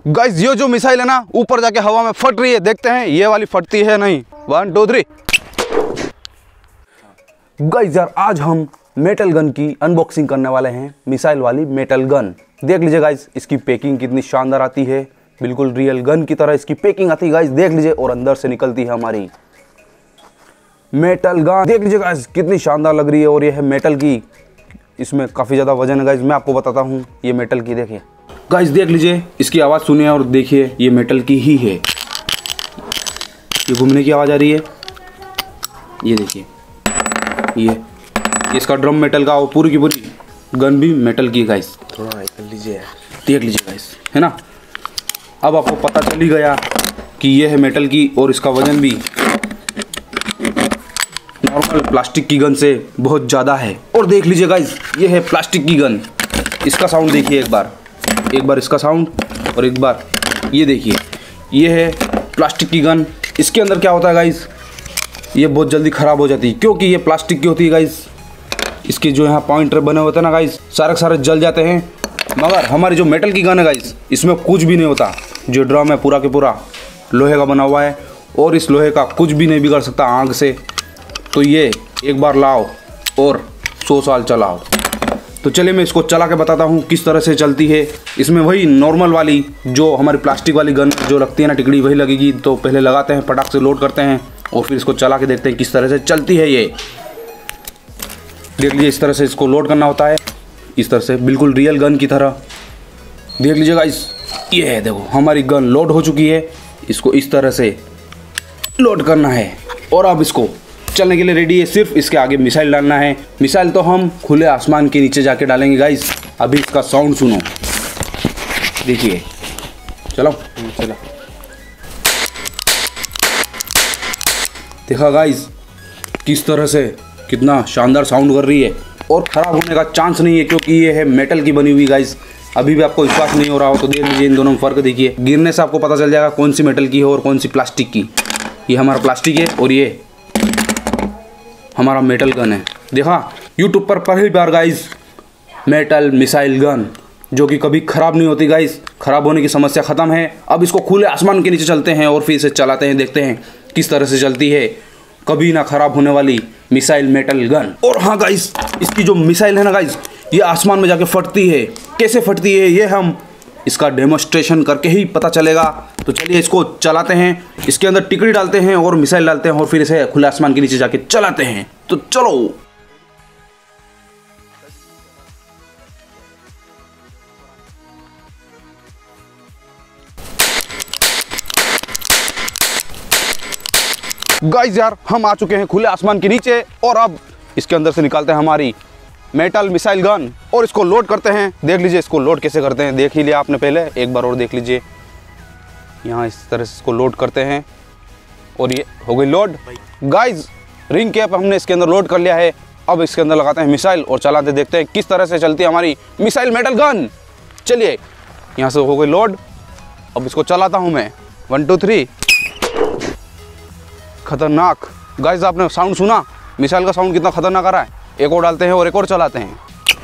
Guys ये जो missile है ना ऊपर जाके हवा में फट रही है, देखते हैं ये वाली फटती है नहीं। 1 2 3। गाइस यार आज हम मेटल गन की अनबॉक्सिंग करने वाले हैं, मिसाइल वाली मेटल गन। देख लीजिए गाइस इसकी पैकिंग कितनी शानदार आती है, बिल्कुल रियल गन की तरह इसकी पैकिंग आती है गाइस। देख लीजिए और अंदर से निकलती है हमारी मेटल गन। देख लीजिए गाइस कितनी शानदार लग रही है और ये है मेटल की, इसमें काफ़ी ज़्यादा वजन है गाइस। मैं आपको बताता हूँ ये मेटल की, देखिए गाइस देख लीजिए इसकी आवाज़ सुनिए और देखिए ये मेटल की ही है। ये घूमने की आवाज़ आ रही है, ये देखिए ये इसका ड्रम मेटल का और पूरी की पूरी गन भी मेटल की गाइस। थोड़ा कर लीजिए, देख लीजिए गाइस, है ना। अब आपको पता चल ही गया कि ये है मेटल की और इसका वजन भी नॉर्मल प्लास्टिक की गन से बहुत ज़्यादा है। और देख लीजिए गाइस ये है प्लास्टिक की गन, इसका साउंड देखिए एक बार इसका साउंड और एक बार ये देखिए, ये है प्लास्टिक की गन। इसके अंदर क्या होता है गाइस, ये बहुत जल्दी ख़राब हो जाती है क्योंकि ये प्लास्टिक की होती है गाइस। इसके जो यहाँ पॉइंटर बने होते हैं ना गाइस, सारे जल जाते हैं। मगर हमारी जो मेटल की गन है गाइस इसमें कुछ भी नहीं होता। जो ड्रम है पूरा के पूरा लोहे का बना हुआ है और इस लोहे का कुछ भी नहीं बिगड़ सकता आग से। तो ये एक बार लाओ और 100 साल चलाओ। तो चलिए मैं इसको चला के बताता हूँ किस तरह से चलती है। इसमें वही नॉर्मल वाली जो हमारी प्लास्टिक वाली गन जो लगती है ना टिकड़ी, वही लगेगी। तो पहले लगाते हैं, पटाख से लोड करते हैं और फिर इसको चला के देखते हैं किस तरह से चलती है ये। देख लीजिए इस तरह से इसको लोड करना होता है, इस तरह से बिल्कुल रियल गन की तरह। देख लीजिए गाइस ये है, देखो हमारी गन लोड हो चुकी है। इसको इस तरह से लोड करना है और अब इसको चलने के लिए रेडी है। सिर्फ इसके आगे मिसाइल डालना है। मिसाइल तो हम खुले आसमान के नीचे जाके डालेंगे गाइस। अभी इसका साउंड सुनो, देखिए, चलो चलो। देखा गाइस किस तरह से कितना शानदार साउंड कर रही है और ख़राब होने का चांस नहीं है क्योंकि ये है मेटल की बनी हुई गाइस। अभी भी आपको विश्वास नहीं हो रहा हो तो देख लीजिए इन दोनों में फ़र्क देखिए। गिरने से आपको पता चल जाएगा कौन सी मेटल की है और कौन सी प्लास्टिक की। ये हमारा प्लास्टिक है और ये हमारा मेटल गन है। देखा यूट्यूब पर पहली बार गाइस मेटल मिसाइल गन जो कि कभी ख़राब नहीं होती गाइस। ख़राब होने की समस्या ख़त्म है। अब इसको खुले आसमान के नीचे चलते हैं और फिर इसे चलाते हैं, देखते हैं किस तरह से चलती है कभी ना ख़राब होने वाली मिसाइल मेटल गन। और हाँ गाइस इसकी जो मिसाइल है ना गाइस ये आसमान में जाके फटती है। कैसे फटती है ये हम इसका डेमोस्ट्रेशन करके ही पता चलेगा। तो चलिए इसको चलाते हैं, इसके अंदर टिकड़ी डालते हैं और मिसाइल डालते हैं और फिर इसे खुले आसमान के नीचे जाके चलाते हैं। तो चलो। गाइस यार हम आ चुके हैं खुले आसमान के नीचे और अब इसके अंदर से निकालते हैं हमारी मेटल मिसाइल गन और इसको लोड करते हैं। देख लीजिए इसको लोड कैसे करते हैं, देख ही लिया आपने पहले, एक बार और देख लीजिए। यहाँ इस तरह से इसको लोड करते हैं और ये हो गई लोड। गाइस रिंग कैप हमने इसके अंदर लोड कर लिया है। अब इसके अंदर लगाते हैं मिसाइल और चलाते देखते हैं किस तरह से चलती है हमारी मिसाइल मेटल गन। चलिए यहाँ से हो गई लोड, अब इसको चलाता हूँ मैं। 1 2 3। खतरनाक गाइस, आपने साउंड सुना मिसाइल का साउंड कितना खतरनाक आ रहा है। एक और डालते हैं और एक और चलाते हैं।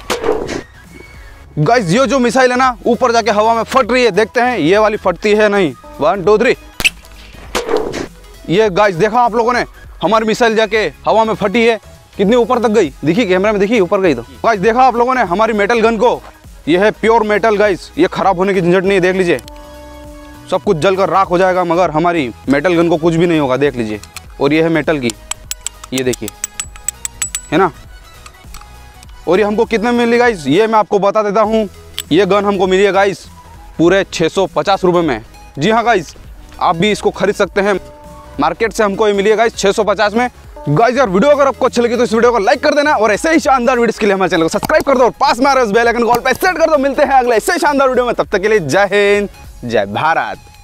गाइस ये जो मिसाइल है ना ऊपर जाके हवा में फट रही है, देखते हैं ये वाली फटती है नहीं। 1 2 3। ये गाइस देखा आप लोगों ने हमारी मिसाइल जाके हवा में फटी है, कितनी ऊपर तक गई, दिखी कैमरे में, दिखी ऊपर गई। तो गाइस देखा आप लोगों ने हमारी मेटल गन को, ये है प्योर मेटल गाइस, ये खराब होने की झंझट नहीं है। देख लीजिए सब कुछ जलकर राख हो जाएगा मगर हमारी मेटल गन को कुछ भी नहीं होगा, देख लीजिए। और ये है मेटल की, ये देखिए, है ना। और ये हमको कितने में मिली गाइस ये मैं आपको बता देता हूँ। ये गन हमको मिली है गाइस पूरे 650 रुपये में। जी हाँ गाइस आप भी इसको खरीद सकते हैं, मार्केट से हमको ये मिली है गाइस 650 में। गाइस यार वीडियो अगर आपको अच्छी लगी तो इस वीडियो को लाइक कर देना और ऐसे ही शानदार वीडियोस के लिए हमारे चैनल को सब्सक्राइब कर दो और पास में आ रहे उस बेल आइकन को ऑल पे सेट कर दो। मिलते हैं अगले ऐसे शानदार वीडियो में, तब तक के लिए जय हिंद जय भारत।